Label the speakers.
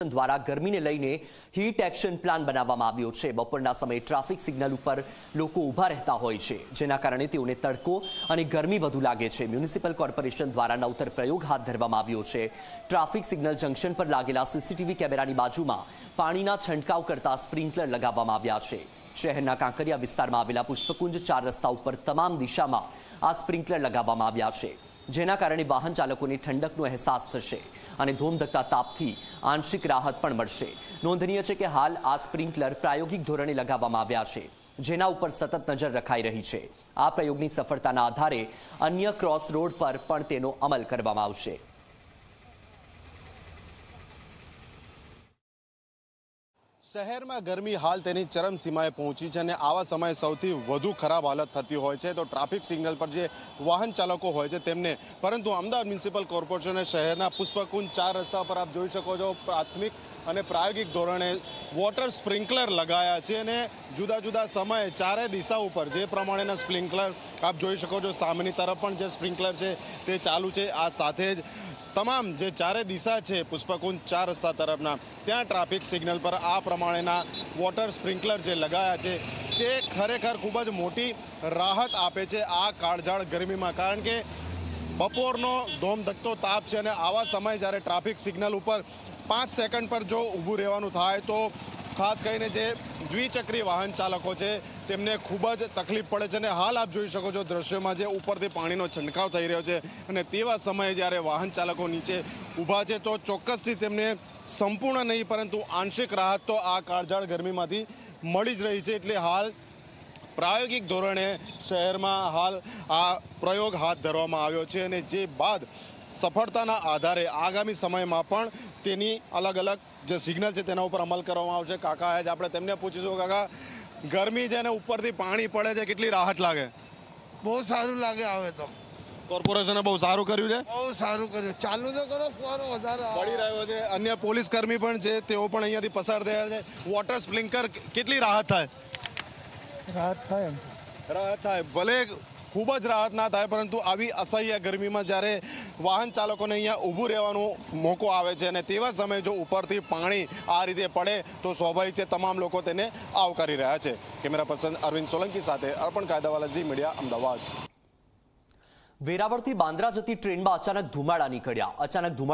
Speaker 1: દ્વારા ગરમીને લઈને હીટ એક્શન પ્લાન બનાવવામાં આવ્યો છે। બપોરના સમયે ટ્રાફિક સિગ્નલ ઉપર લોકો ઊભા રહેતા હોય છે, જેના કારણે તેઓને તડકો અને ગરમી વધુ લાગે છે। મ્યુનિસિપલ કોર્પોરેશન દ્વારા નવતર પ્રયોગ હાથ ધરવામાં આવ્યો છે। ટ્રાફિક સિગ્નલ જંકશન પર લાગેલા સીસીટીવી કેમેરાની બાજુમાં પાણીના છંટકાવ કરતા સ્પ્રિંકલર લગાવવામાં આવ્યા છે। શહેરના કાંકરિયા વિસ્તારમાં આવેલા પુષ્પકુંજ 4 રસ્તા ઉપર તમામ દિશામાં આ સ્પ્રિંકલર લગાવવામાં આવ્યા છે, જેના કારણે વાહન ચાલકોને ઠંડકનો અહેસાસ થશે અને ધોમધકતા તાપથી આંશિક રાહત પણ મળશે। નોંધનીય છે કે હાલ આ સ્પ્રિંકલર પ્રાયોગિક ધોરણે લગાવવામાં આવ્યા છે, જેના ઉપર સતત નજર રખાઈ રહી છે। આ પ્રયોગની સફળતાના આધારે અન્ય ક્રોસ રોડ પર પણ તેનો અમલ કરવામાં આવશે।
Speaker 2: શહેરમાં ગરમી હાલ તેની ચરમસીમાએ પહોંચી છે અને આવા સમયે સૌથી વધુ ખરાબ હાલત થતી હોય છે તો ટ્રાફિક સિગ્નલ પર જે વાહન ચાલકો હોય છે તેમને, પરંતુ અમદાવાદ મ્યુનિસિપલ કોર્પોરેશને શહેરના પુષ્પકુંજ 4 રસ્તા પર આપ જોઈ શકો છો પ્રાથમિક અને પ્રાયોગિક ધોરણે વોટર સ્પ્રિંકલર લગાયા છે અને જુદા જુદા સમયે ચારે દિશા ઉપર જે પ્રમાણેના સ્પ્રિંકલર આપ જોઈ શકો છો, સામેની તરફ પણ જે સ્પ્રિંકલર છે તે ચાલુ છે। આ સાથે જ તમામ જે ચારે દિશા છે પુષ્પકુંજ 4 રસ્તા તરફના ત્યાં ટ્રાફિક સિગ્નલ પર આ પ્રમાણેના વોટર સ્પ્રિંકલર જે લગાયા છે તે ખરેખર ખૂબ જ મોટી રાહત આપે છે આ કાળઝાળ ગરમીમાં, કારણ કે બપોરનો ધોમધકતો તાપ છે અને આવા સમયે જ્યારે ટ્રાફિક સિગ્નલ ઉપર 5 સેકન્ડ પર જો ઊભું રહેવાનું થાય તો ખાસ કરીને જે દ્વિચક્રી વાહન ચાલકો છે તેમને ખૂબ જ તકલીફ પડે છે અને હાલ આપ જોઈ શકો છો દ્રશ્યોમાં જે ઉપરથી પાણીનો છંટકાવ થઈ રહ્યો છે અને તેવા સમયે જ્યારે વાહન ચાલકો નીચે ઊભા છે તો ચોક્કસથી તેમને સંપૂર્ણ નહીં પરંતુ આંશિક રાહત તો આ કાળઝાળ ગરમીમાંથી મળી જ રહી છે। એટલે હાલ પ્રાયોગિક ધોરણે શહેરમાં હાલ આ પ્રયોગ હાથ ધરવામાં આવ્યો છે અને જે બાદ સફળતાના આધારે આગામી સમયમાં પણ તેની અલગ અલગ જે સિગ્નલ છે તેના ઉપર અમલ કરવામાં આવશે। કાકા આજ આપણે તેમને પૂછીશું, કાકા ગરમી છે અને ઉપરથી પાણી પડે છે, કેટલી રાહત લાગે?
Speaker 3: બહુ સારું લાગે। હવે તો
Speaker 2: કોર્પોરેશને બહુ સારું કર્યું છે,
Speaker 3: બહુ સારું કર્યું। ચાલુ તો કરો, ફુવારો વધારે
Speaker 2: પડી રહ્યો છે। અન્ય પોલીસ કર્મી પણ છે, તેઓ પણ અહીંયાથી પસાર થયા છે। વોટર સ્પ્રિંકલર કેટલી રાહત થાય? રાહત થાય ભલે ખૂબ જ રાહત ના થાય, પરંતુ આવી અસહ્ય ગરમીમાં જ્યારે વાહન ચાલકોને અહીંયા ઊભું રહેવાનો મોકો આવે છે અને તેવા સમયે જો ઉપરથી પાણી આ રીતે પડે તો સ્વાભાવિક છે તમામ લોકો તેને આવકારી રહ્યા છે। કેમેરા પર્સન અરવિંદ સોલંકી સાથે અર્પણ કાયદાવાલા, ઝી મીડિયા, અમદાવાદ।
Speaker 1: વેરાવળથી બાંદ્રા જતી ટ્રેનમાં અચાનક ધુમાડા નીકળ્યા।